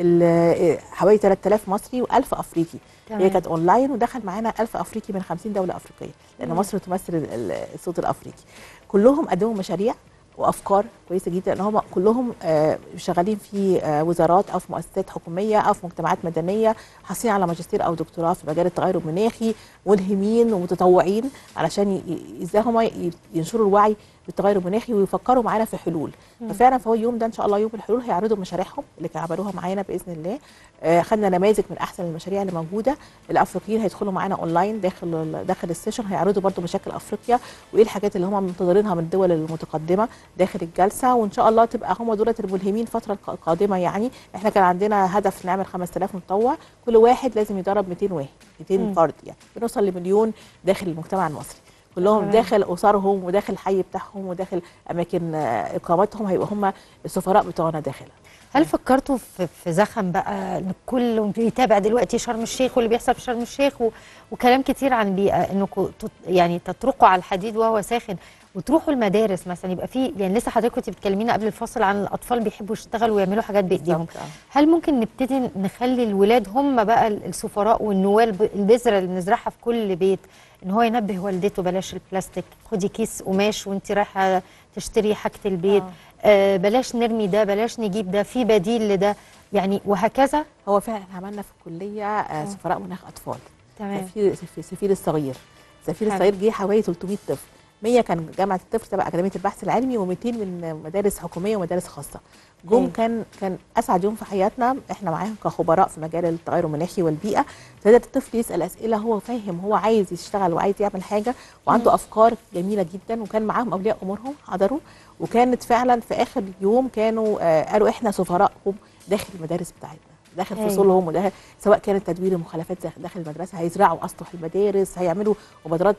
حوالي 3000 مصري و1000 افريقي. هي كانت اونلاين ودخل معانا 1000 افريقي من 50 دوله افريقيه، لان مصر تمثل الصوت الافريقي. كلهم قدموا مشاريع وافكار كويسه جدا، ان هم كلهم شغالين في وزارات او في مؤسسات حكوميه او في مجتمعات مدنيه، حاصلين على ماجستير او دكتوراه في مجال التغير المناخي، ملهمين ومتطوعين علشان ازاي هم ينشروا الوعي بالتغير المناخي ويفكروا معانا في حلول. ففعلا فهو اليوم ده ان شاء الله يوم الحلول هيعرضوا مشاريعهم اللي كانوا عملوها معانا باذن الله. خدنا نماذج من احسن المشاريع اللي موجوده. الافريقيين هيدخلوا معانا اونلاين داخل السيشن، هيعرضوا برضو مشاكل افريقيا وايه الحاجات اللي هم منتظرينها من الدول المتقدمه داخل الجلسه، وان شاء الله تبقى هم دولة الملهمين الفتره القادمه. يعني احنا كان عندنا هدف نعمل 5000 متطوع، كل واحد لازم يدرب 200 واحد 200 فرد، يعني بنوصل لمليون داخل المجتمع المصري كلهم، داخل اسرهم وداخل الحي بتاعهم وداخل اماكن اقامتهم، هيبقى هم السفراء بتوعنا داخل. هل فكرتوا في زخم بقى الكل بيتابع دلوقتي شرم الشيخ واللي بيحصل في شرم الشيخ وكلام كتير عن البيئه، انكم يعني تطرقوا على الحديد وهو ساخن وتروحوا المدارس مثلا، يبقى في يعني لسه حضرتك كنت بتكلمينا قبل الفاصل عن الاطفال بيحبوا يشتغلوا ويعملوا حاجات بايديهم. هل ممكن نبتدي نخلي الولاد هم بقى السفراء والنواه، البذره اللي بنزرعها في كل بيت، ان هو ينبه والدته بلاش البلاستيك، خدي كيس قماش وانت رايحه تشتري حاجه البيت، بلاش نرمي ده، بلاش نجيب ده، في بديل لده، يعني وهكذا. هو فعلا احنا عملنا في الكليه سفراء مناخ اطفال. تمام. سفير الصغير الصغير جه حوالي 300 طفل، 100 كان جامعه الطفل تبع اكاديميه البحث العلمي، و200 من مدارس حكوميه ومدارس خاصه. جم كان اسعد يوم في حياتنا احنا معاهم كخبراء في مجال التغير المناخي والبيئه. ابتدى الطفل يسال اسئله، هو فاهم هو عايز يشتغل وعايز يعمل حاجه وعنده افكار جميله جدا، وكان معاهم اولياء امورهم حضروا، وكانت فعلا في اخر يوم كانوا قالوا احنا سفراءكم داخل المدارس بتاعتنا، داخل فصولهم، وداخل سواء كانت تدوير المخلفات داخل المدرسه، هيزرعوا اسطح المدارس، هيعملوا مبادرات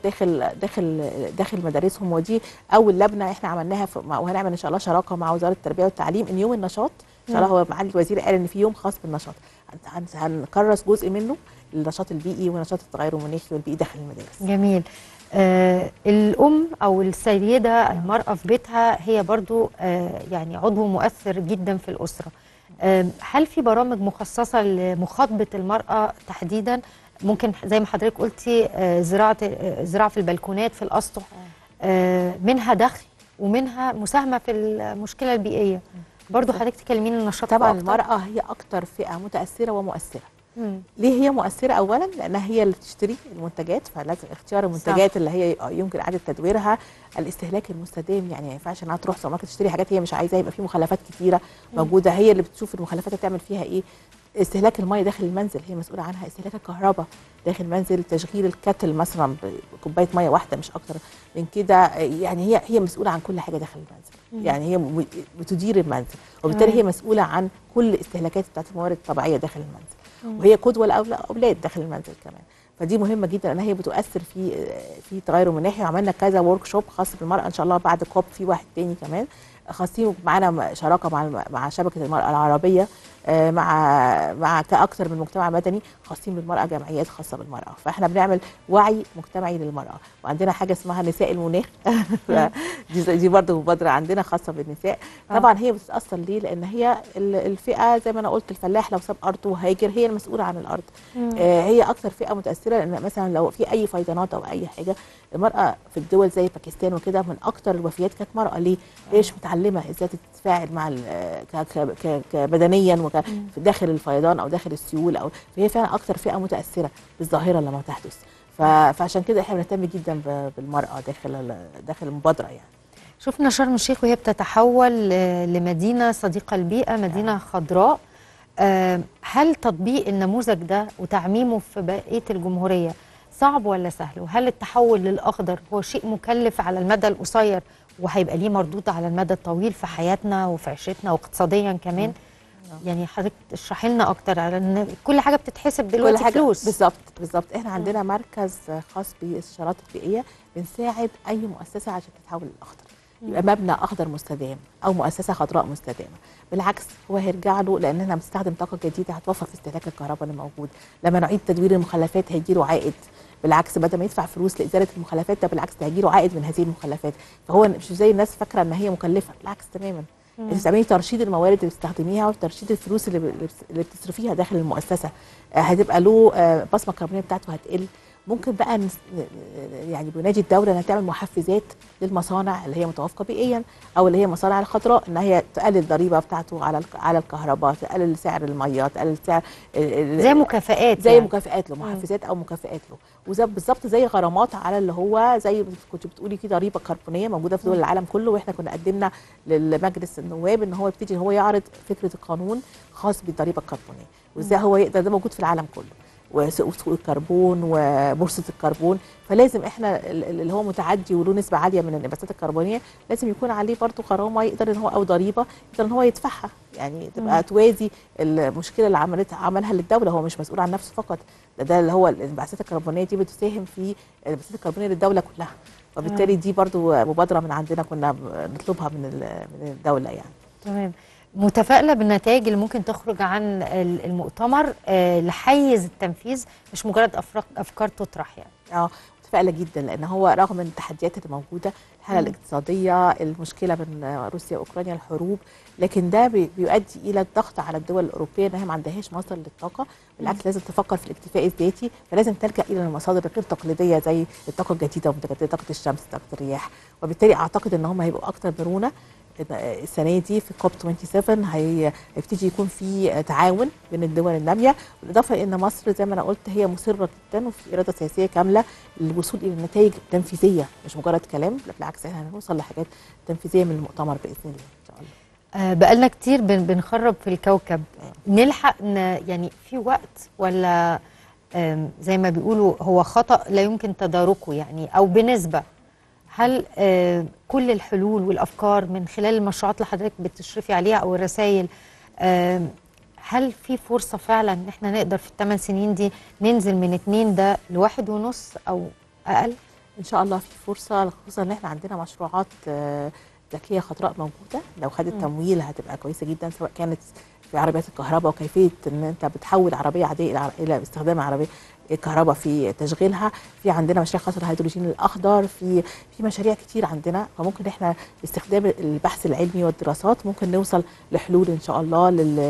داخل مدارسهم. ودي اول لجنه احنا عملناها وهنعمل ان شاء الله شراكه مع وزاره التربيه والتعليم، ان يوم النشاط ان شاء الله هو معالي الوزير قال ان في يوم خاص بالنشاط، هنكرس جزء منه للنشاط البيئي ونشاط التغير المناخي والبيئي داخل المدارس. جميل. الأم أو السيدة المرأة في بيتها هي برضو يعني عضو مؤثر جدا في الأسرة. هل في برامج مخصصة لمخاطبة المرأة تحديدا؟ ممكن زي ما حضرتك قلتي زراعة في البلكونات في الأسطح، منها دخل ومنها مساهمة في المشكلة البيئية. برضو حضرتك تكلمين النشاط. طبعا المرأة هي أكتر فئة متأثرة ومؤثرة. ليه هي مؤثرة؟ أولا لأنها هي اللي بتشتري المنتجات، فلازم اختيار المنتجات صح. اللي هي يمكن إعادة تدويرها. الاستهلاك المستدام، يعني ما ينفعش انها تروح سوبر ماركت تشتري حاجات هي مش عايزاها، يبقى في مخلفات كتيرة موجودة، هي اللي بتشوف المخلفات تعمل فيها ايه. استهلاك المية داخل المنزل هي مسؤولة عنها، استهلاك الكهرباء داخل المنزل، تشغيل الكتل مثلا بكوباية مية واحدة مش أكتر من كده، يعني هي مسؤولة عن كل حاجة داخل المنزل. يعني هي بتدير المنزل، وبالتالي هي مسؤولة عن كل الاستهلاكات بتاعت الموارد الطبيعية داخل المنزل، وهي قدوة لأولاد داخل المنزل كمان. فدي مهمه جدا ان هي بتؤثر في تغير مناخي. وعملنا كذا ورك شوب خاص بالمراه، ان شاء الله بعد كوب في واحد تاني كمان خاصين معانا شراكه مع شبكه المراه العربيه، مع كاكثر من مجتمع مدني خاصين بالمراه، جمعيات خاصه بالمراه. فاحنا بنعمل وعي مجتمعي للمراه، وعندنا حاجه اسمها نساء المناخ دي برضه مبادره عندنا خاصه بالنساء. طبعا هي بتتاثر ليه؟ لان هي الفئه زي ما انا قلت، الفلاح لو ساب ارضه وهاجر هي المسؤوله عن الارض. هي اكثر فئه متاثره، لان مثلا لو في اي فيضانات او اي حاجه، المراه في الدول زي باكستان وكده من اكثر الوفيات كانت مراه. ليه؟ هي مش متعلمه ازاي تتفاعل مع بدنيا داخل الفيضان او داخل السيول، فهي فعلا اكثر فئه متاثره بالظاهره لما تحدث. فعشان كده احنا بنهتم جدا بالمراه داخل المبادره يعني. شفنا شرم الشيخ وهي بتتحول لمدينه صديقه للبيئه، مدينه خضراء. هل تطبيق النموذج ده وتعميمه في بقيه الجمهوريه صعب ولا سهل؟ وهل التحول للاخضر هو شيء مكلف على المدى القصير وهيبقى ليه مردود على المدى الطويل في حياتنا وفي عيشتنا واقتصاديا كمان؟ يعني حضرتك اشرحي لنا اكتر على ان كل حاجه بتتحسب دلوقتي كل حاجة فلوس. بالظبط. احنا عندنا مركز خاص بالاستشارات البيئيه، بنساعد اي مؤسسه عشان تتحول للاخضر، يبقى مبنى اخضر مستدام او مؤسسه خضراء مستدامه. بالعكس هو هيرجع له، لان احنا بنستخدم طاقه جديده هتوفر في استهلاك الكهرباء اللي موجود. لما نعيد تدوير المخلفات هيجي له عائد، بالعكس بدل ما يدفع فلوس لازاله المخلفات ده بالعكس هيجي له عائد من هذه المخلفات. فهو مش زي الناس فاكره ان هي مكلفه، بالعكس تماما. انت بتعملي ترشيد الموارد اللي بتستخدميها وترشيد الفلوس اللي بتصرفيها داخل المؤسسه، هتبقى له بصمه الكربونيه بتاعته هتقل. ممكن بقى يعني بينادي الدوله انها تعمل محفزات للمصانع اللي هي متوافقه بيئيا او اللي هي مصانع الخضراء، ان هي تقلل الضريبه بتاعته على الكهرباء، تقلل سعر الميه، تقلل سعر زي مكافآت، زي يعني مكافآت له، محفزات او مكافآت له. وزي بالظبط زي غرامات على اللي هو زي كنت بتقولي في ضريبه كربونيه موجوده في دول العالم كله، واحنا كنا قدمنا للمجلس النواب ان هو يبتدي هو يعرض فكره القانون خاص بالضريبه الكربونيه، وازاي هو يقدر، ده موجود في العالم كله، وسوق الكربون وبورصه الكربون. فلازم احنا اللي هو متعدي وله نسبه عاليه من الانبعاثات الكربونيه لازم يكون عليه برضه غرامه يقدر ان هو او ضريبه يقدر ان هو يدفعها، يعني تبقى توازي المشكله اللي عملها للدوله. هو مش مسؤول عن نفسه فقط، ده اللي هو الانبعاثات الكربونيه دي بتساهم في الانبعاثات الكربونيه للدوله كلها. وبالتالي دي برضه مبادره من عندنا كنا نطلبها من الدوله يعني. تمام. متفائله بالنتائج اللي ممكن تخرج عن المؤتمر لحيز التنفيذ، مش مجرد افكار تطرح يعني. متفائله جدا، لان هو رغم التحديات اللي موجوده، الحاله الاقتصاديه، المشكله بين روسيا واوكرانيا، الحروب، لكن ده بيؤدي الى الضغط على الدول الاوروبيه انها ما عندهاش مصدر للطاقه، بالعكس لازم تفكر في الاكتفاء الذاتي، فلازم تلجا الى المصادر الغير تقليديه زي الطاقه الجديده ومتجدده، طاقه الشمس، طاقه الرياح. وبالتالي اعتقد ان هم هيبقوا اكثر مرونه السنه دي في كوب 27. هيبتدي يكون في تعاون بين الدول الناميه، بالاضافه ان مصر زي ما انا قلت هي مصره جدا وفي اراده سياسيه كامله للوصول الى نتائج تنفيذيه مش مجرد كلام، بالعكس احنا هنوصل لحاجات تنفيذيه من المؤتمر باذن الله ان شاء الله. بقالنا كتير بنخرب في الكوكب، نلحق يعني في وقت ولا زي ما بيقولوا هو خطأ لا يمكن تداركه يعني، او بنسبه؟ هل كل الحلول والافكار من خلال المشروعات اللي حضرتك بتشرفي عليها او الرسائل، هل في فرصه فعلا ان احنا نقدر في ال8 سنين دي ننزل من 2 ده ل1.5 او اقل؟ ان شاء الله في فرصه، خصوصا ان احنا عندنا مشروعات ذكيه خضراء موجوده، لو خدت تمويل هتبقى كويسه جدا، سواء كانت في عربيات الكهرباء وكيفيه ان انت بتحول عربيه عاديه الى استخدام عربيه الكهرباء في تشغيلها. في عندنا مشاريع خاصه الهيدروجين الاخضر، في مشاريع كتير عندنا، فممكن احنا باستخدام البحث العلمي والدراسات ممكن نوصل لحلول ان شاء الله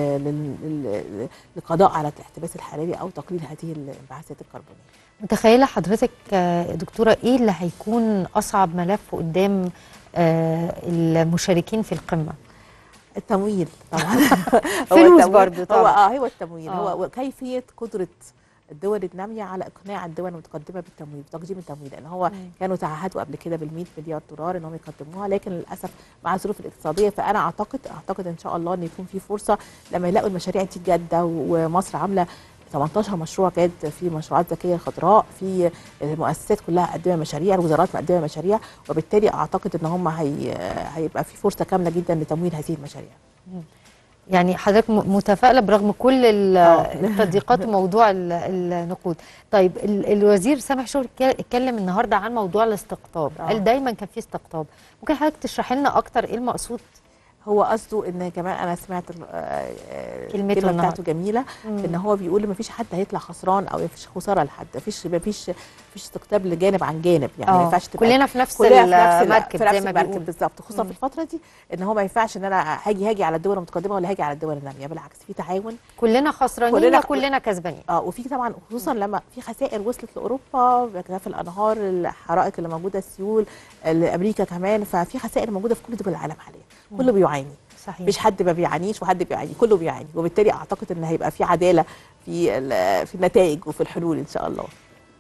للقضاء على الاحتباس الحراري او تقليل هذه الانبعاثات الكربونيه. متخيله حضرتك دكتوره ايه اللي هيكون اصعب ملف قدام المشاركين في القمه؟ التمويل طبعا. فلوس برضه طبعا. هو التمويل، هو كيفيه قدره الدول الناميه على اقناع الدول المتقدمه بالتمويل، بتقديم التمويل، لان هو كانوا تعهدوا قبل كده بال100 مليار دولار انهم يقدموها، لكن للاسف مع الظروف الاقتصاديه. فانا اعتقد ان شاء الله ان يكون في فرصه لما يلاقوا المشاريع دي جاده، ومصر عامله 18 مشروع جاد في مشروعات ذكيه خضراء، في المؤسسات كلها مقدمه مشاريع، الوزارات مقدمه مشاريع، وبالتالي اعتقد ان هم هيبقى في فرصه كامله جدا لتمويل هذه المشاريع. يعني حضرتك متفائله برغم كل التضييقات وموضوع النقود. طيب الوزير سامح شكري اتكلم النهارده عن موضوع الاستقطاب، قال دايما كان في استقطاب، ممكن حضرتك تشرحي لنا اكتر ايه المقصود؟ هو قصده ان كمان انا سمعت الكلمه بتاعته جميله، ان هو بيقول ما فيش حد هيطلع خسران او ما فيش خساره لحد، ما فيش استقطاب لجانب عن جانب، يعني ما ينفعش تبقى كلنا في نفس المركب زي ما بيقولوا بالظبط، خصوصا في الفتره دي ان هو ما ينفعش ان انا هاجي على الدول المتقدمه ولا هاجي على الدول الناميه، بالعكس في تعاون، كلنا خسرانين وكلنا كسبانين. وفي طبعا خصوصا لما في خسائر وصلت لاوروبا في الانهار، الحرائق اللي موجوده، السيول، امريكا كمان، ففي خسائر موجوده في كل دول العالم حاليا، كله بيعاني. صحيح. مش حد ما بيعانيش وحد بيعاني، كله بيعاني، وبالتالي اعتقد ان هيبقى في عداله في النتائج وفي الحلول ان شاء الله.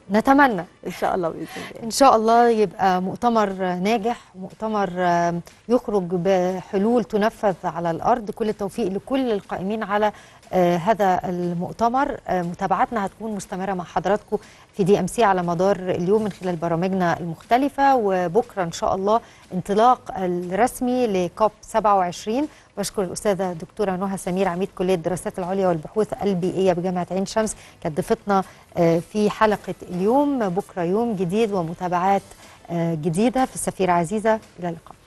نتمنى ان شاء الله باذن الله. إن شاء الله يبقى مؤتمر ناجح، مؤتمر يخرج بحلول تنفذ على الأرض. كل التوفيق لكل القائمين على هذا المؤتمر. متابعتنا هتكون مستمرة مع حضراتكم في DMC على مدار اليوم من خلال برامجنا المختلفة، وبكرة إن شاء الله انطلاق الرسمي لكوب 27. بشكر الأستاذة دكتورة نهى سمير عميد كلية الدراسات العليا والبحوث البيئية بجامعة عين شمس، كانت ضيفتنا في حلقة اليوم. بكرة يوم جديد ومتابعات جديدة في السفيرة عزيزة. إلى اللقاء.